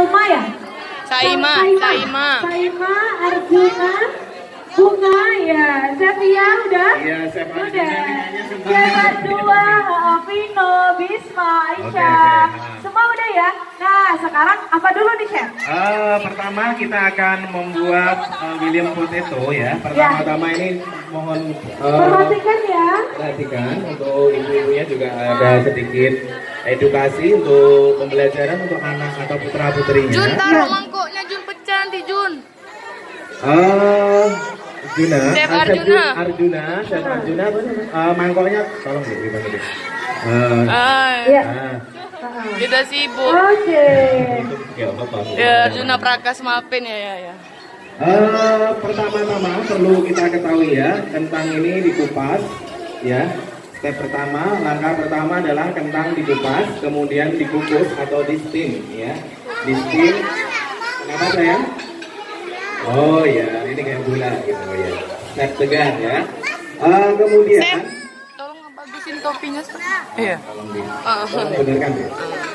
Uma ya? Saima, Arjuna, Bunga ya, Chef ya udah? Iya, Chef Udah. Arjuna. Chef 2, Vino, Bisma, Aisyah, semua udah ya? Nah, sekarang apa dulu nih Chef? Pertama kita akan membuat William potato ya. Pertama-tama ini mohon Perhatikan ya. perhatikan untuk ibu-ibunya juga ada sedikit edukasi untuk pembelajaran untuk anak atau putra putrinya. Jun, taruh mangkoknya Jun, pecah nanti Jun. Chef Arjuna. Chef Arjuna, mangkoknya tolong deh, gimana deh? Iya. Kita sibuk. Oke. Ya, Arjuna Prakas maafin ya. Pertama-tama perlu kita ketahui ya, kentang ini dikupas ya. Step pertama, langkah pertama adalah kentang dikupas, kemudian dikukus atau di steam ya. Di steam. Kenapa sayang? Oh ya, ini kayak gula gitu ya. Step tegar ya. Kemudian Tolong bagusin topinya. Iya. tolong benarkan ya.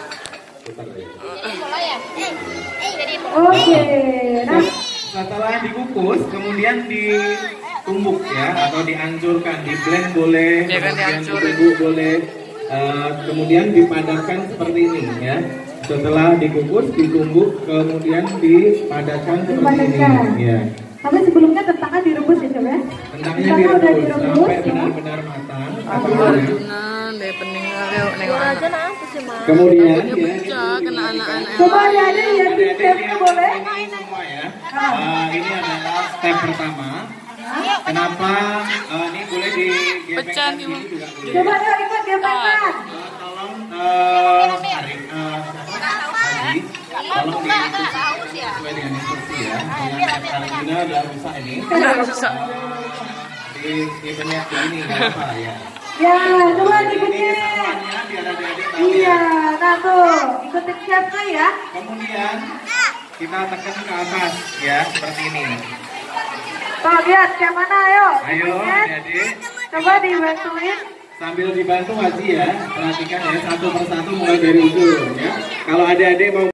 Oke. Nah, Setelah dikukus, kemudian ditumbuk ya, atau dihancurkan, di blend boleh, Ya kan, kemudian dihancurin. ditumbuk boleh, kemudian dipadatkan seperti ini ya. Setelah dikukus, ditumbuk, kemudian dipadatkan seperti ini ya. tapi sebelumnya kentangnya direbus ya Chef ya? Kentangnya udah direbus direbus sampai ya? benar-benar matang. Arjuna, deh peninggal yuk nengok anak. Kemudian Rambutnya ya, pecah, kena anak-anak. Coba ya ada lihat di chefnya boleh? ini semua ya. Ini adalah step pertama. Kenapa ini boleh Pecah digeprek nih, gini Bang. juga boleh. Coba yuk ikut geprek. Tolong Haji, tolong diinstruksi sesuai dengan instruksi ya. Dengan Arjuna udah rusak ini. Susah. Di banyak begini nggak apa ya. Ya, coba Ini dibikin. kesemuanya biar adik-adik tahu Iya, ya. nah tuh ikutin chefnya ya. Kemudian kita tekan ke atas ya seperti ini. Tuh lihat kayak mana ayo. Ayo Lihat. adik-adik. Coba dibantuin. Sambil dibantu Haji ya, perhatikan ya satu persatu mulai dari ujung ya. Kalau adik-adik mau